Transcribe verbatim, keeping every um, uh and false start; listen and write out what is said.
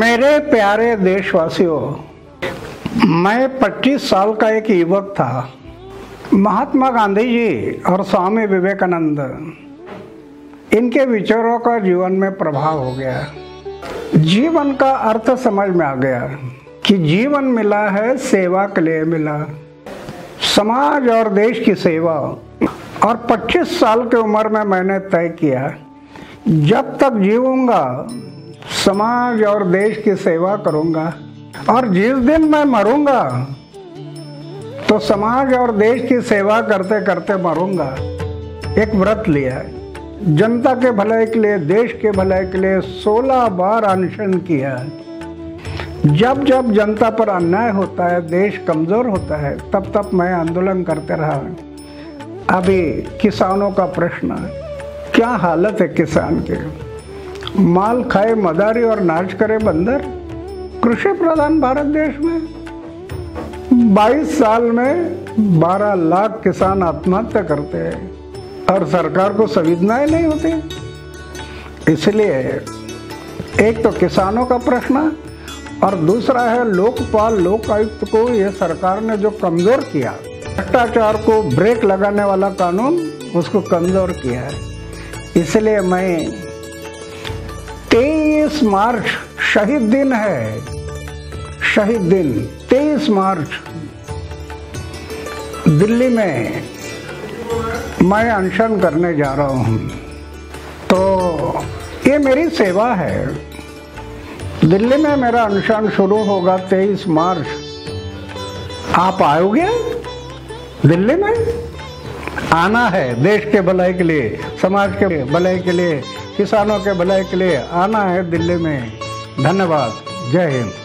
मेरे प्यारे देशवासियों, मैं पच्चीस साल का एक युवक था। महात्मा गांधी जी और स्वामी विवेकानंद, इनके विचारों का जीवन में प्रभाव हो गया। जीवन का अर्थ समझ में आ गया कि जीवन मिला है सेवा के लिए मिला, समाज और देश की सेवा। और पच्चीस साल की उम्र में मैंने तय किया, जब तक जीऊंगा समाज और देश की सेवा करूंगा, और जिस दिन मैं मरूंगा तो समाज और देश की सेवा करते करते मरूंगा। एक व्रत लिया, जनता के भलाई के लिए, देश के भलाई के लिए सोलह बार अनशन किया। जब जब जनता पर अन्याय होता है, देश कमजोर होता है, तब तब मैं आंदोलन करते रहा। अभी किसानों का प्रश्न, क्या हालत है किसान के, माल खाए मदारी और नाच करे बंदर। कृषि प्रधान भारत देश में बाईस साल में बारह लाख किसान आत्महत्या करते हैं और सरकार को संवेदनाएं नहीं होती। इसलिए एक तो किसानों का प्रश्न, और दूसरा है लोकपाल लोकायुक्त को ये सरकार ने जो कमजोर किया, भ्रष्टाचार को ब्रेक लगाने वाला कानून, उसको कमजोर किया है। इसलिए मैं तेईस मार्च शहीद दिन है, शहीद दिन तेईस मार्च दिल्ली में मैं अनशन करने जा रहा हूं। तो ये मेरी सेवा है। दिल्ली में मेरा अनशन शुरू होगा तेईस मार्च। आप आओगे दिल्ली में? आना है, देश के भलाई के लिए, समाज के भलाई के लिए, किसानों के भलाई के लिए आना है दिल्ली में। धन्यवाद। जय हिंद।